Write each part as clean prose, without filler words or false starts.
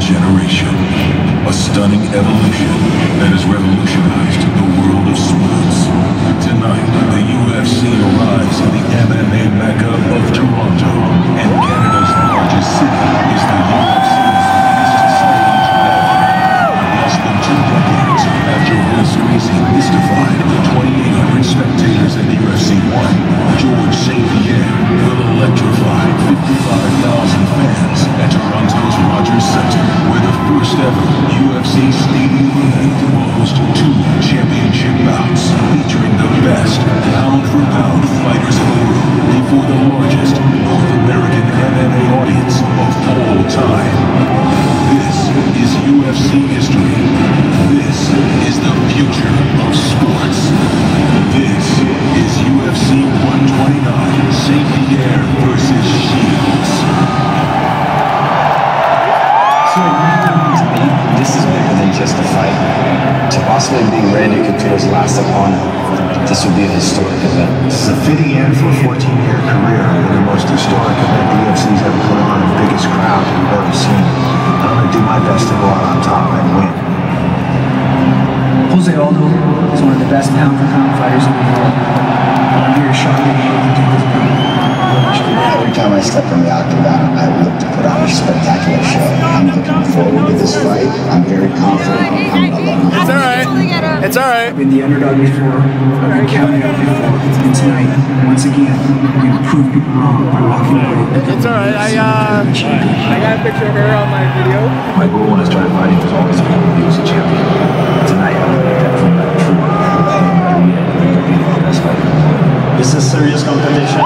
generation. A stunning evolution that has revolutionized the world of sports. Tonight, the UFC arrives in the MMA Mecca of Toronto, and Canada's largest city is the UFC's biggest stage ever. Less than 2 decades after Royce Gracie mystified the 2,800 spectators at the UFC 1, George St. Pierre will electrify 55,000 fans at Toronto's Rogers Centre, where the first ever UFC Stadium event will host 2 championship bouts featuring the best pound-for-pound fighters in the world before the largest North American MMA audience of all time. This is UFC history. This is the future of sports. This is UFC 129, St. Pierre versus Shields. So, to me, this is bigger than just a fight. To possibly be Randy Couture's last opponent, this would be a historic event. This is a fitting end for a 14-year career in the most historic event the UFC's ever put on, the biggest crowd we've ever seen. I'm going to do my best to go out on top and win. Jose Aldo is one of the best pound-for-pound fighters in the world. I'm here to show you how to take this pound. Every time I step in the octagon, I look to put on a spectacular show. I'm looking forward to this fight. I'm very confident. It's alright. It's alright. I've been the underdog before. I've been counted out before. And tonight, once again, I'm going to prove people wrong by walking away. It's alright. I got a picture of her on my video. My goal when I started fighting was always to become a UFC champion. Tonight, I'm going to make that dream true. I'm going to be the best fighter. This is serious competition.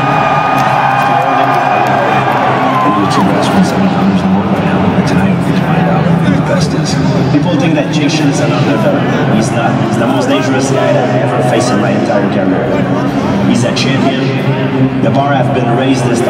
Two best 170 pounders in the world right now, and tonight we get to find out who the best is. People think that Jake Shields is an underdog. He's not. He's the most dangerous guy that I ever faced in my entire career. He's a champion. The bar has been raised this